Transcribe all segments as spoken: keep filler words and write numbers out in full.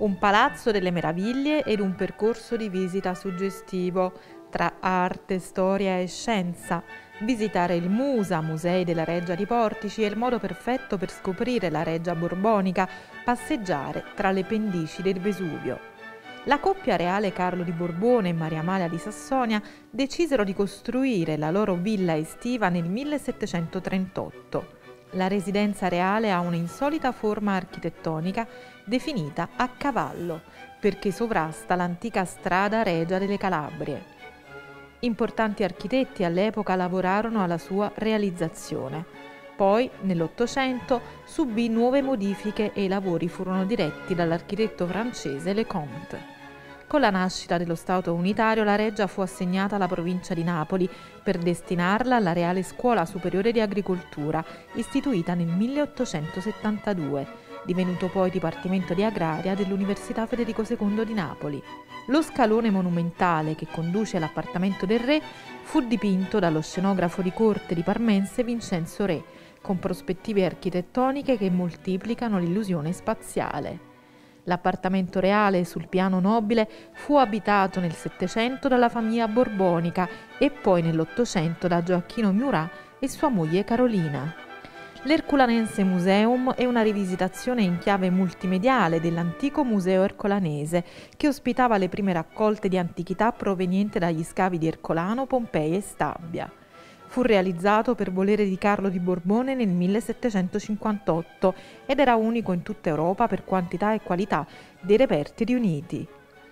Un palazzo delle meraviglie ed un percorso di visita suggestivo tra arte, storia e scienza. Visitare il Musa, Musei della Reggia di Portici, è il modo perfetto per scoprire la Reggia borbonica, passeggiare tra le pendici del Vesuvio. La coppia reale Carlo di Borbone e Maria Amalia di Sassonia decisero di costruire la loro villa estiva nel millesettecentotrentotto. La residenza reale ha una insolita forma architettonica definita a cavallo, perché sovrasta l'antica strada regia delle Calabrie. Importanti architetti all'epoca lavorarono alla sua realizzazione. Poi, nell'Ottocento, subì nuove modifiche e i lavori furono diretti dall'architetto francese Lecomte. Con la nascita dello Stato unitario, la Reggia fu assegnata alla provincia di Napoli per destinarla alla Reale Scuola Superiore di Agricoltura, istituita nel milleottocentosettantadue, divenuto poi Dipartimento di Agraria dell'Università Federico secondo di Napoli. Lo scalone monumentale che conduce all'appartamento del re fu dipinto dallo scenografo di corte di Parmense Vincenzo Re, con prospettive architettoniche che moltiplicano l'illusione spaziale. L'appartamento reale sul piano nobile fu abitato nel Settecento dalla famiglia borbonica e poi nell'Ottocento da Gioacchino Murat e sua moglie Carolina. L'Erculanense Museum è una rivisitazione in chiave multimediale dell'antico museo ercolanese che ospitava le prime raccolte di antichità provenienti dagli scavi di Ercolano, Pompei e Stabia. Fu realizzato per volere di Carlo di Borbone nel millesettecentocinquantotto ed era unico in tutta Europa per quantità e qualità dei reperti riuniti.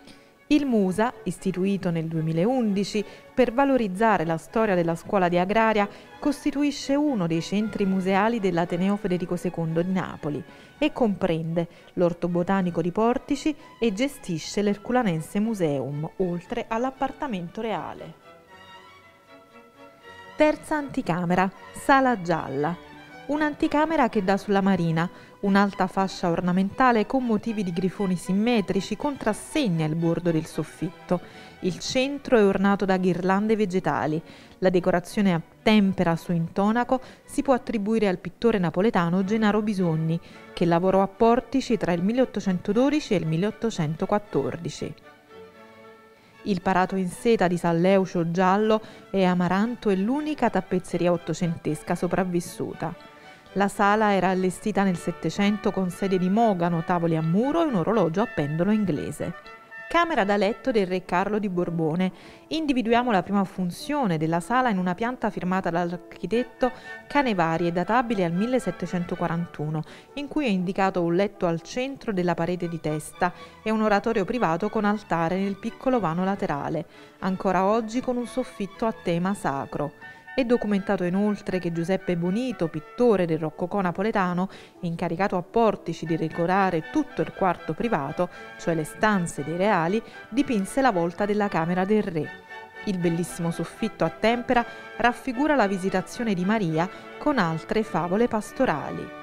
Il Musa, istituito nel duemilaundici per valorizzare la storia della scuola di agraria, costituisce uno dei centri museali dell'Ateneo Federico secondo di Napoli e comprende l'Orto Botanico di Portici e gestisce l'Erculanense Museum, oltre all'appartamento reale. Terza anticamera, Sala Gialla. Un'anticamera che dà sulla marina, un'alta fascia ornamentale con motivi di grifoni simmetrici contrassegna il bordo del soffitto. Il centro è ornato da ghirlande vegetali. La decorazione a tempera su intonaco si può attribuire al pittore napoletano Gennaro Bisogni, che lavorò a Portici tra il milleottocentododici e il milleottocentoquattordici. Il parato in seta di San Leucio giallo e amaranto è l'unica tappezzeria ottocentesca sopravvissuta. La sala era allestita nel Settecento con sedie di mogano, tavoli a muro e un orologio a pendolo inglese. Camera da letto del re Carlo di Borbone. Individuiamo la prima funzione della sala in una pianta firmata dall'architetto Canevari e databile al millesettecentoquarantuno, in cui è indicato un letto al centro della parete di testa e un oratorio privato con altare nel piccolo vano laterale, ancora oggi con un soffitto a tema sacro. È documentato inoltre che Giuseppe Bonito, pittore del rococò napoletano, incaricato a Portici di decorare tutto il quarto privato, cioè le stanze dei reali, dipinse la volta della camera del re. Il bellissimo soffitto a tempera raffigura la visitazione di Maria con altre favole pastorali.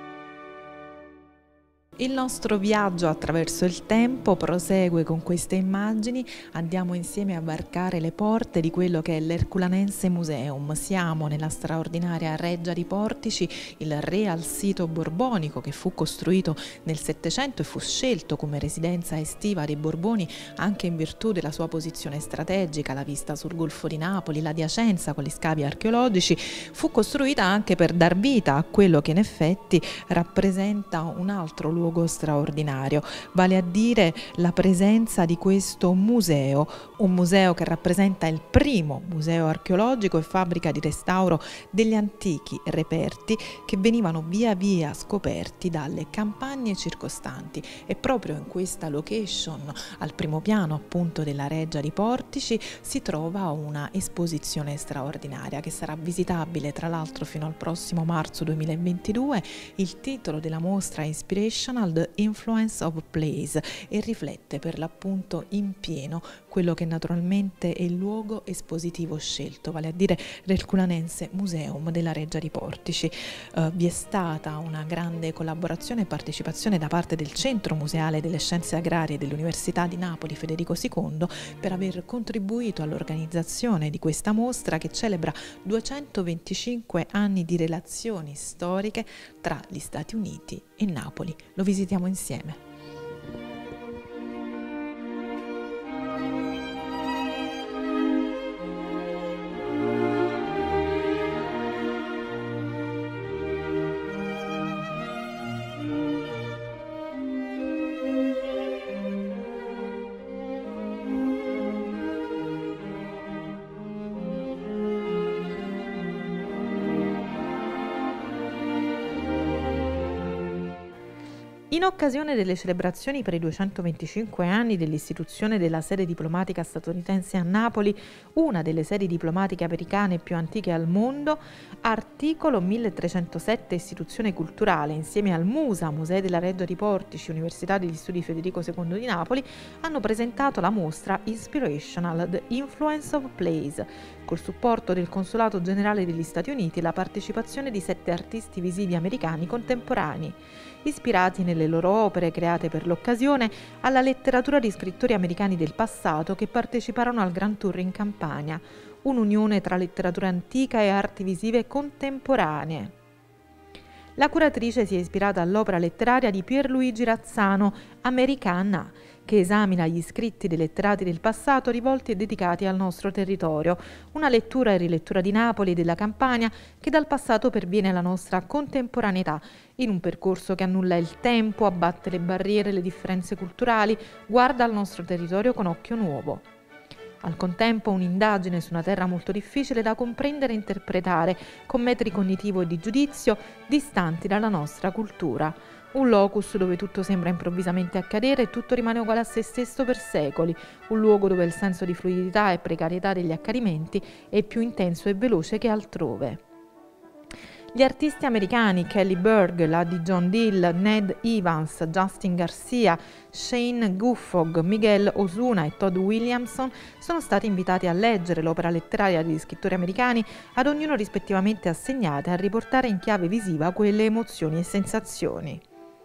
Il nostro viaggio attraverso il tempo prosegue con queste immagini, andiamo insieme a varcare le porte di quello che è l'Erculanense Museum. Siamo nella straordinaria Reggia di Portici, il real sito borbonico che fu costruito nel Settecento e fu scelto come residenza estiva dei Borboni anche in virtù della sua posizione strategica, la vista sul Golfo di Napoli, l'adiacenza con gli scavi archeologici. Fu costruita anche per dar vita a quello che in effetti rappresenta un altro luogo straordinario, vale a dire la presenza di questo museo, un museo che rappresenta il primo museo archeologico e fabbrica di restauro degli antichi reperti che venivano via via scoperti dalle campagne circostanti. E proprio in questa location, al primo piano appunto della Reggia di Portici, si trova una esposizione straordinaria che sarà visitabile tra l'altro fino al prossimo marzo duemilaventidue. Il titolo della mostra è Inspiration The Influence of Place e riflette per l'appunto in pieno quello che naturalmente è il luogo espositivo scelto, vale a dire l'Erculanense Museum della Reggia di Portici. Uh, vi è stata una grande collaborazione e partecipazione da parte del Centro Museale delle Scienze Agrarie dell'Università di Napoli Federico secondo per aver contribuito all'organizzazione di questa mostra che celebra duecentoventicinque anni di relazioni storiche tra gli Stati Uniti e Napoli. Lo visitiamo insieme. In occasione delle celebrazioni per i duecentoventicinque anni dell'istituzione della sede diplomatica statunitense a Napoli, una delle sedi diplomatiche americane più antiche al mondo, articolo milletrecentosette Istituzione culturale, insieme al MUSA, Musei della Reggia di Portici, Università degli Studi Federico secondo di Napoli, hanno presentato la mostra Inspirational: The Influence of Place, col supporto del Consolato Generale degli Stati Uniti e la partecipazione di sette artisti visivi americani contemporanei, ispirati nelle loro opere create per l'occasione alla letteratura di scrittori americani del passato che parteciparono al Grand Tour in Campania, un'unione tra letteratura antica e arti visive contemporanee. La curatrice si è ispirata all'opera letteraria di Pierluigi Razzano, Americana, che esamina gli scritti dei letterati del passato rivolti e dedicati al nostro territorio, una lettura e rilettura di Napoli e della Campania che dal passato perviene alla nostra contemporaneità, in un percorso che annulla il tempo, abbatte le barriere e le differenze culturali, guarda al nostro territorio con occhio nuovo. Al contempo un'indagine su una terra molto difficile da comprendere e interpretare, con metri cognitivo e di giudizio distanti dalla nostra cultura. Un locus dove tutto sembra improvvisamente accadere e tutto rimane uguale a se stesso per secoli, un luogo dove il senso di fluidità e precarietà degli accadimenti è più intenso e veloce che altrove. Gli artisti americani Kelly Berg, la di John Dill, Ned Evans, Justin Garcia, Shane Guffog, Miguel Osuna e Todd Williamson sono stati invitati a leggere l'opera letteraria degli scrittori americani, ad ognuno rispettivamente assegnate a riportare in chiave visiva quelle emozioni e sensazioni,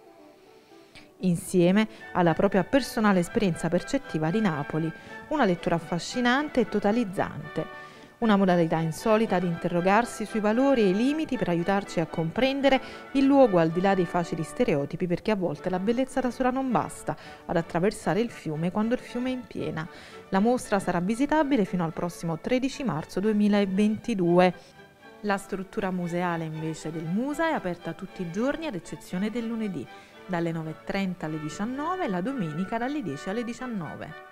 insieme alla propria personale esperienza percettiva di Napoli, una lettura affascinante e totalizzante. Una modalità insolita di interrogarsi sui valori e i limiti per aiutarci a comprendere il luogo al di là dei facili stereotipi, perché a volte la bellezza da sola non basta ad attraversare il fiume quando il fiume è in piena. La mostra sarà visitabile fino al prossimo tredici marzo duemilaventidue. La struttura museale invece del MUSA è aperta tutti i giorni ad eccezione del lunedì, dalle nove e trenta alle diciannove e la domenica dalle dieci alle diciannove.